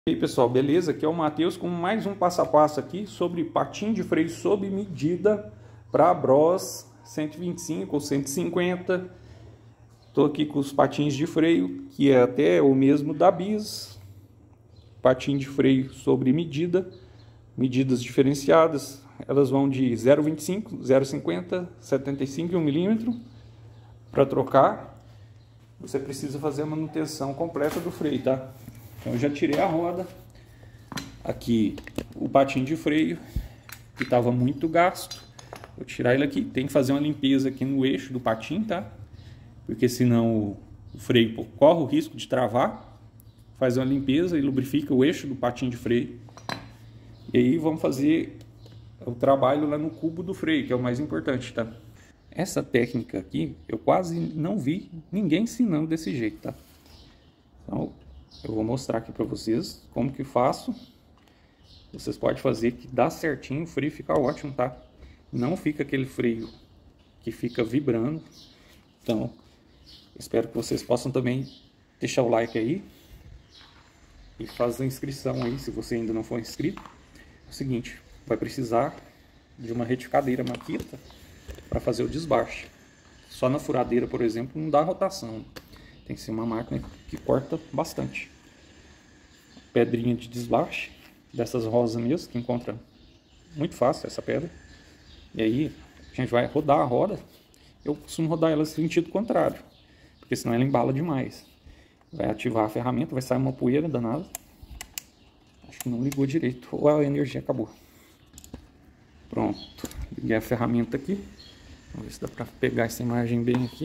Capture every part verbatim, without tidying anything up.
E aí pessoal, beleza? Aqui é o Matheus com mais um passo a passo aqui sobre patinho de freio sob medida para Bros cento e vinte e cinco ou cento e cinquenta. Estou aqui com os patins de freio, que é até o mesmo da Bis. Patinho de freio sobre medida, medidas diferenciadas. Elas vão de zero vírgula vinte e cinco, zero vírgula cinquenta, setenta e cinco e um milímetro. Para trocar, você precisa fazer a manutenção completa do freio, tá? Então eu já tirei a roda, aqui o patinho de freio, que estava muito gasto. Vou tirar ele aqui, tem que fazer uma limpeza aqui no eixo do patinho, tá? Porque senão o freio pô, corre o risco de travar. Faz uma limpeza e lubrifica o eixo do patinho de freio. E aí vamos fazer o trabalho lá no cubo do freio, que é o mais importante, tá? Essa técnica aqui, eu quase não vi ninguém ensinando desse jeito, tá? Então, eu vou mostrar aqui para vocês como que faço. Vocês podem fazer que dá certinho, o freio fica ótimo, tá? Não fica aquele freio que fica vibrando. Então, espero que vocês possam também deixar o like aí e fazer a inscrição aí, se você ainda não for inscrito. É o seguinte, vai precisar de uma retificadeira Makita para fazer o desbaste. Só na furadeira, por exemplo, não dá rotação. Tem que ser uma máquina que corta bastante. Pedrinha de desbaste, dessas rosas mesmo, que encontra muito fácil essa pedra. E aí a gente vai rodar a roda. Eu costumo rodar ela no sentido contrário, porque senão ela embala demais. Vai ativar a ferramenta, vai sair uma poeira danada. Acho que não ligou direito, ou a energia acabou. Pronto, liguei a ferramenta aqui. Vamos ver se dá para pegar essa imagem bem aqui.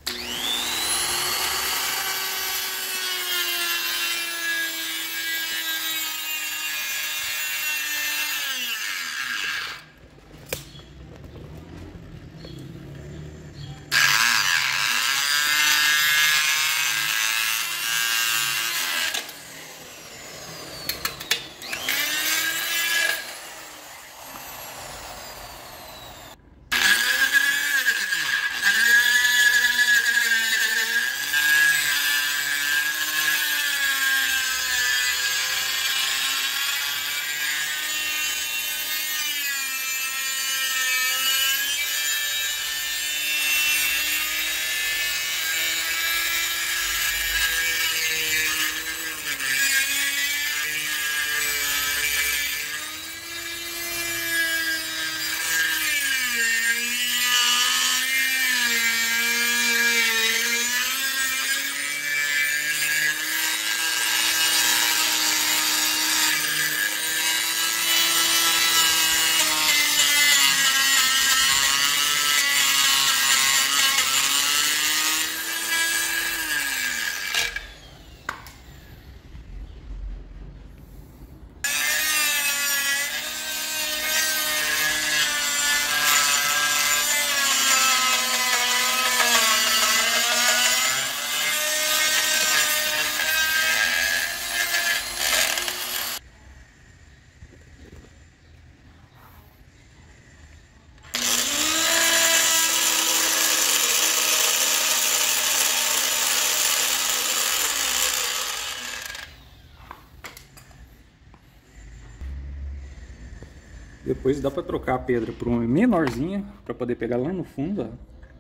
Depois dá para trocar a pedra por uma menorzinha, para poder pegar lá no fundo, ó.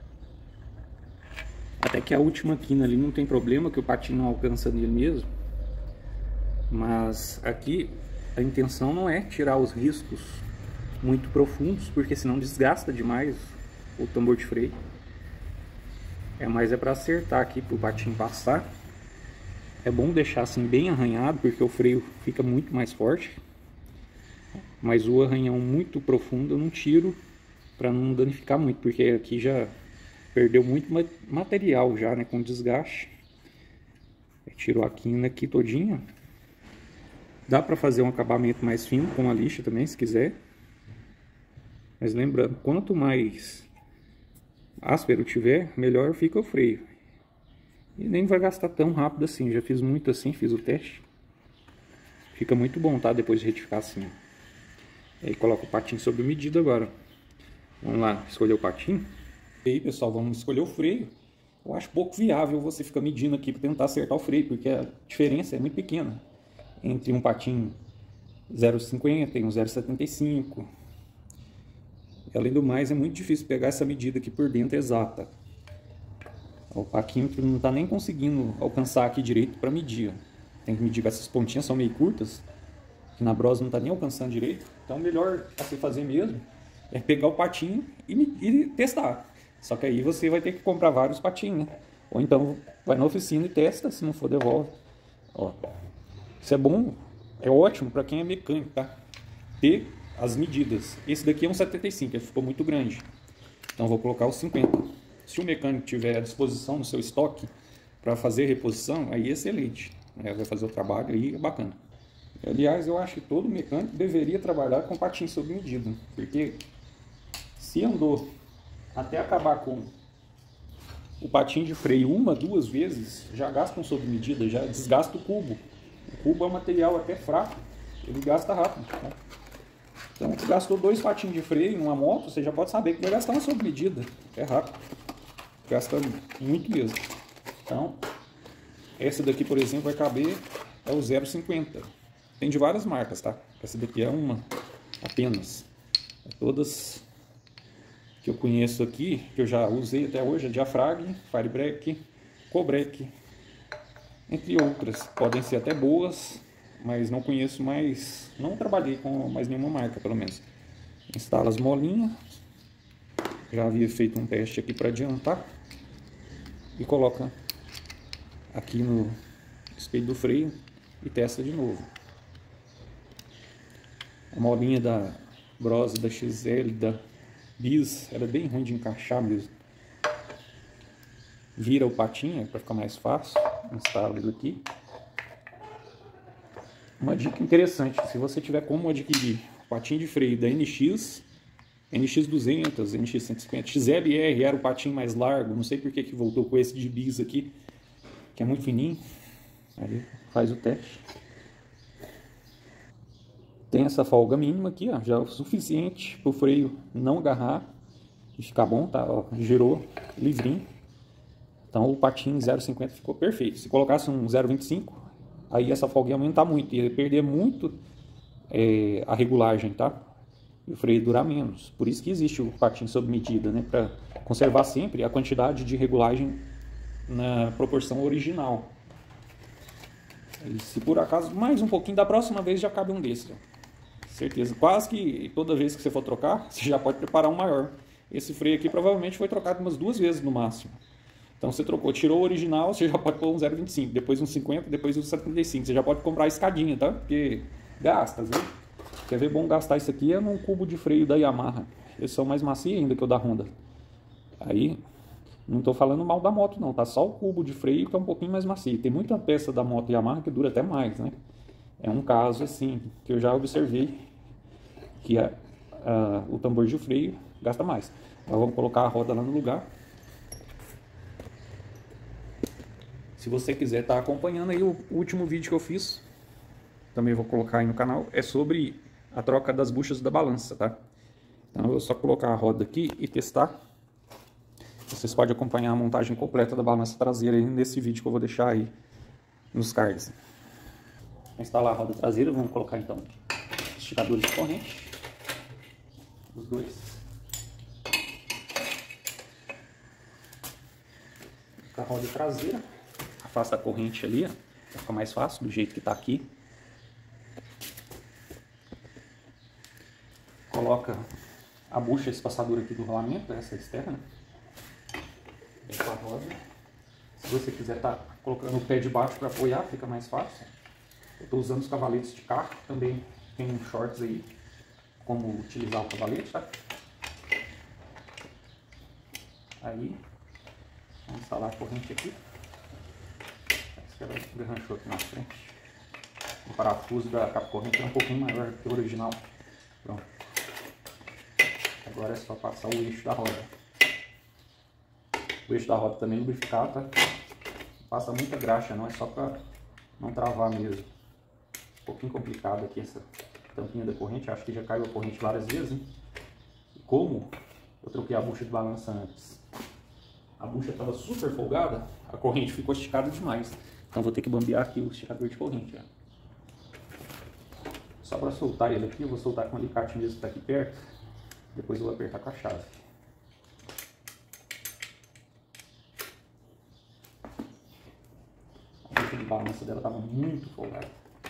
Até que a última quina ali não tem problema, que o patinho não alcança nele mesmo. Mas aqui a intenção não é tirar os riscos muito profundos, porque senão desgasta demais o tambor de freio. É mais é para acertar aqui, para o patinho passar. É bom deixar assim bem arranhado, porque o freio fica muito mais forte. Mas o arranhão muito profundo eu não tiro para não danificar muito, porque aqui já perdeu muito material já, né, com desgaste. Tirou a quina aqui todinha. Dá para fazer um acabamento mais fino com a lixa também, se quiser. Mas lembrando, quanto mais áspero tiver, melhor fica o freio. E nem vai gastar tão rápido assim. Já fiz muito assim, fiz o teste. Fica muito bom, tá? Depois de retificar assim. E aí coloca o patinho sob medida agora. Vamos lá, escolher o patinho. E aí, pessoal, vamos escolher o freio. Eu acho pouco viável você ficar medindo aqui para tentar acertar o freio, porque a diferença é muito pequena entre um patim zero vírgula cinquenta e um zero vírgula setenta e cinco. Além do mais, é muito difícil pegar essa medida aqui por dentro exata. O paquímetro não está nem conseguindo alcançar aqui direito para medir. Tem que medir que essas pontinhas são meio curtas, que na brosa não está nem alcançando direito. Então, melhor a se fazer mesmo é pegar o patinho e, e testar. Só que aí você vai ter que comprar vários patinhos, né? Ou então vai na oficina e testa, se não for, devolve. Ó, isso é bom, é ótimo para quem é mecânico, tá? Ter as medidas. Esse daqui é um setenta e cinco, ele ficou muito grande. Então vou colocar o cinquenta. Se o mecânico tiver à disposição no seu estoque para fazer reposição, aí é excelente. Né? Vai fazer o trabalho aí, é bacana. Aliás, eu acho que todo mecânico deveria trabalhar com patim sob medida. Porque se andou até acabar com o patim de freio uma, duas vezes, já gasta um sob medida, já desgasta o cubo. O cubo é um material até fraco, ele gasta rápido. Né? Então, você gastou dois patins de freio numa moto, você já pode saber que vai gastar uma sob medida. É rápido. Gasta muito mesmo. Então, essa daqui, por exemplo, vai caber é o zero vírgula cinquenta. Tem de várias marcas, tá? Essa daqui é uma apenas. É todas que eu conheço aqui, que eu já usei até hoje, é Diafragm, Firebreak, Cobreak, entre outras. Podem ser até boas, mas não conheço mais, não trabalhei com mais nenhuma marca, pelo menos. Instala as molinhas. Já havia feito um teste aqui para adiantar. E coloca aqui no espelho do freio e testa de novo. A molinha da Bros, da X L, da Bis, era bem ruim de encaixar mesmo. Vira o patinho para ficar mais fácil. Instala ele aqui. Uma dica interessante, se você tiver como adquirir o patinho de freio da N X, N X duzentos, N X cento e cinquenta, X L R era o patinho mais largo, não sei porque que voltou com esse de bis aqui, que é muito fininho. Aí faz o teste. Tem essa folga mínima aqui, ó, já é o suficiente para o freio não agarrar e ficar bom, tá? Ó, girou livrinho. Então o patinho zero vírgula cinquenta ficou perfeito. Se colocasse um zero vírgula vinte e cinco, aí essa folga ia aumentar muito, ia perder muito é, a regulagem, tá? E o freio durar menos. Por isso que existe o patinho sob medida, né? Para conservar sempre a quantidade de regulagem na proporção original. E se por acaso mais um pouquinho, da próxima vez já cabe um desses, ó. Certeza. Quase que toda vez que você for trocar, você já pode preparar um maior. Esse freio aqui provavelmente foi trocado umas duas vezes no máximo. Então você trocou, tirou o original, você já pode pôr um zero vírgula vinte e cinco, depois um cinquenta, depois um setenta e cinco. Você já pode comprar a escadinha, tá? Porque gasta, viu? Quer ver bom gastar isso aqui é num cubo de freio da Yamaha. Eles são mais macios ainda que o da Honda. Aí, não estou falando mal da moto não, tá? Só o cubo de freio que é um pouquinho mais macio. Tem muita peça da moto Yamaha que dura até mais, né? É um caso assim, que eu já observei, que a, a, o tambor de freio gasta mais. Então vamos colocar a roda lá no lugar. Se você quiser estar tá acompanhando aí o último vídeo que eu fiz, também vou colocar aí no canal, é sobre a troca das buchas da balança, tá? Então eu vou só colocar a roda aqui e testar. Vocês podem acompanhar a montagem completa da balança traseira aí nesse vídeo que eu vou deixar aí nos cards. Vou instalar a roda traseira, vamos colocar então esticadores de corrente, os dois. A roda traseira, afasta a corrente ali, ó, pra ficar mais fácil, do jeito que tá aqui. Coloca a bucha espaçadora aqui do rolamento, essa externa. Vem com a roda. Se você quiser estar tá colocando o pé de baixo para apoiar, fica mais fácil. Eu estou usando os cavaletes de carro, também tem uns shorts aí, como utilizar o cavalete, tá? Aí, vamos instalar a corrente aqui. Esse ela garranchou aqui na frente. O parafuso da capa corrente é um pouquinho maior que o original. Pronto. Agora é só passar o eixo da roda. O eixo da roda também lubrificado, tá? Não passa muita graxa não, é só para não travar mesmo. Um pouquinho complicado aqui essa tampinha da corrente, acho que já caiu a corrente várias vezes, hein? E como eu troquei a bucha de balança antes, a bucha estava super folgada, a corrente ficou esticada demais. Então vou ter que bambear aqui o esticador de corrente, ó. Só para soltar ele aqui, eu vou soltar com o alicate mesmo que está aqui perto. Depois eu vou apertar com a chave. A rede de balança dela estava muito folgada.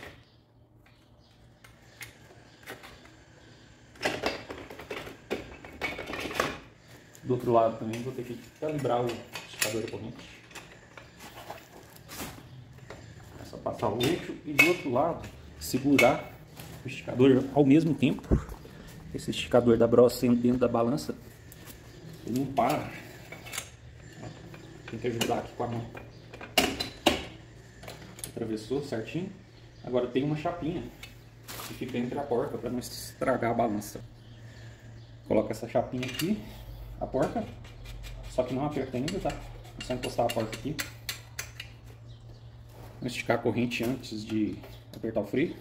Do outro lado também vou ter que calibrar o esticador da corrente. É só passar o eixo e do outro lado segurar o esticador ao mesmo tempo. Esse esticador da Bros sendo dentro da balança, ele não para. Tem que ajudar aqui com a mão. Atravessou certinho. Agora tem uma chapinha que fica entre a porca para não estragar a balança. Coloca essa chapinha aqui, a porca, só que não aperta ainda, tá? É só encostar a porca aqui. Vou esticar a corrente antes de apertar o freio.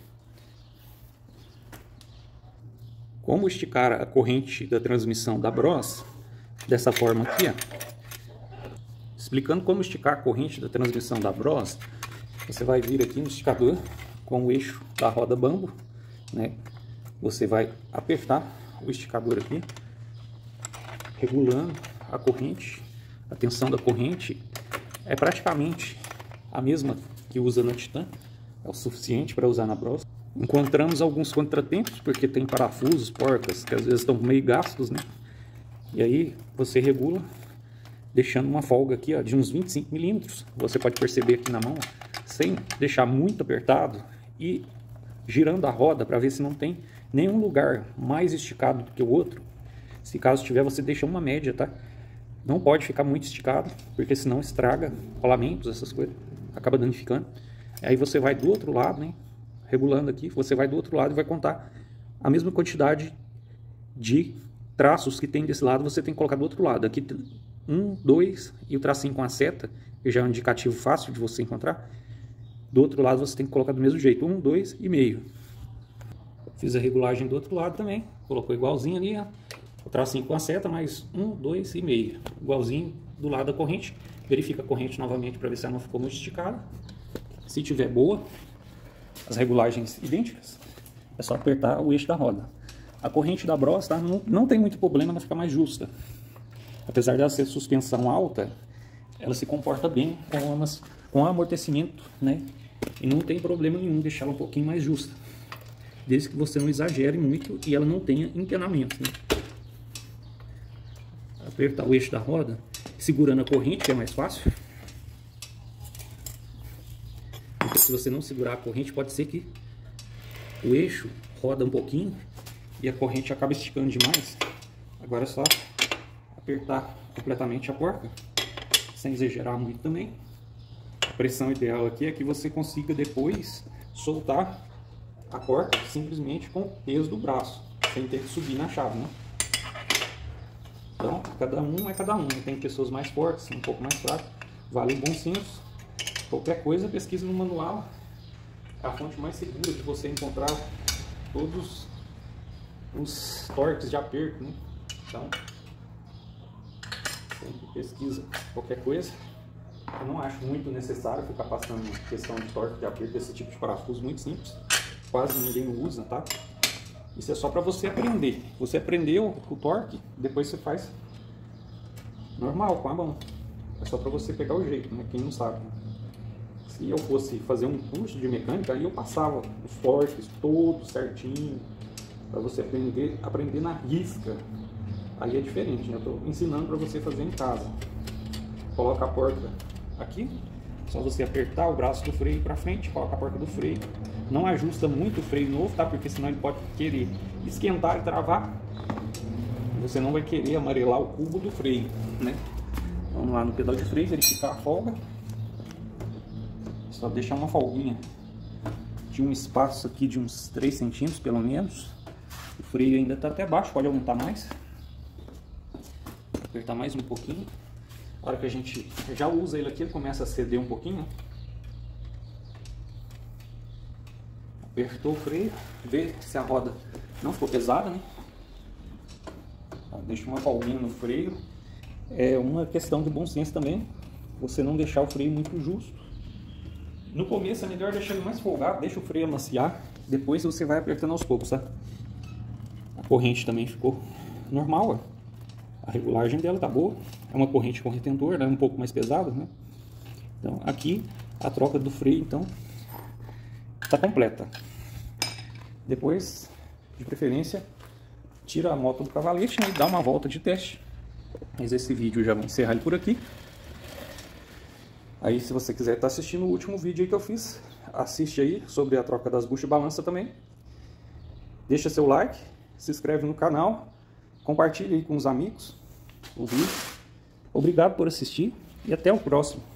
Como esticar a corrente da transmissão da Bros? Dessa forma aqui, ó. Explicando como esticar a corrente da transmissão da Bros, você vai vir aqui no esticador com o eixo da roda bambo, né? Você vai apertar o esticador aqui, regulando a corrente. A tensão da corrente é praticamente a mesma que usa na Titan, é o suficiente para usar na Bros. Encontramos alguns contratempos, porque tem parafusos, porcas, que às vezes estão meio gastos, né? E aí você regula, deixando uma folga aqui, ó, de uns vinte e cinco milímetros. Você pode perceber aqui na mão, sem deixar muito apertado e girando a roda para ver se não tem nenhum lugar mais esticado do que o outro. Se caso tiver, você deixa uma média, tá? Não pode ficar muito esticado, porque senão estraga rolamentos, essas coisas, acaba danificando. Aí você vai do outro lado, né? Regulando aqui, você vai do outro lado e vai contar a mesma quantidade de traços que tem desse lado, você tem que colocar do outro lado. Aqui um, dois e o tracinho com a seta, que já é um indicativo fácil de você encontrar. Do outro lado você tem que colocar do mesmo jeito, um, dois e meio. Fiz a regulagem do outro lado também, colocou igualzinho ali, ó, o tracinho com a seta, mais um, dois e meio, igualzinho do lado da corrente. Verifica a corrente novamente para ver se ela não ficou muito esticada. Se tiver boa, as regulagens idênticas, é só apertar o eixo da roda. A corrente da Bros, tá? não, não tem muito problema, ela fica mais justa. Apesar dela ser suspensão alta, ela se comporta bem com, umas, com amortecimento, né? E não tem problema nenhum deixar ela um pouquinho mais justa, desde que você não exagere muito e ela não tenha empenamento, né? Apertar o eixo da roda, segurando a corrente, que é mais fácil. Porque se você não segurar a corrente, pode ser que o eixo roda um pouquinho e a corrente acaba esticando demais. Agora é só apertar completamente a porca, sem exagerar muito também. A pressão ideal aqui é que você consiga depois soltar a porca simplesmente com o peso do braço, sem ter que subir na chave, né? Então, cada um é cada um. Tem pessoas mais fortes, um pouco mais fracas. Vale o bom senso. Qualquer coisa, pesquisa no manual. É a fonte mais segura de você encontrar todos os torques de aperto, né? Então, sempre pesquisa qualquer coisa. Eu não acho muito necessário ficar passando questão de torque de aperto desse tipo de parafuso muito simples. Quase ninguém usa, tá? Isso é só para você aprender. Você aprendeu o torque, depois você faz normal, com a mão. É só para você pegar o jeito, né? Quem não sabe. Se eu fosse fazer um curso de mecânica, aí eu passava os torques todos certinho, para você aprender, aprender na risca. Aí é diferente, né? Eu estou ensinando para você fazer em casa. Coloca a porca aqui, só você apertar o braço do freio para frente, coloca a porca do freio. Não ajusta muito o freio novo, tá? Porque senão ele pode querer esquentar e travar. Você não vai querer amarelar o cubo do freio, né? Vamos lá no pedal de freio, verificar a folga. Só deixar uma folguinha de um espaço aqui de uns três centímetros pelo menos. O freio ainda está até baixo, pode aumentar mais. Apertar mais um pouquinho. A hora que a gente já usa ele aqui, ele começa a ceder um pouquinho. Apertou o freio, vê se a roda não ficou pesada, né? Deixa uma folguinha no freio. É uma questão de bom senso também, você não deixar o freio muito justo. No começo é melhor deixar ele mais folgado, deixa o freio amaciar, Depois você vai apertando aos poucos, tá? A corrente também ficou normal, ó. A regulagem dela tá boa. É uma corrente com retentor, né? Um pouco mais pesada, né? Então aqui a troca do freio, então, tá completa. Depois, de preferência, tira a moto do cavalete, né, e dá uma volta de teste. Mas esse vídeo eu já vou encerrar ele por aqui. Aí, se você quiser estar assistindo o último vídeo aí que eu fiz, assiste aí sobre a troca das buchas de balança também. Deixa seu like, se inscreve no canal, compartilha aí com os amigos o vídeo. Obrigado por assistir e até o próximo.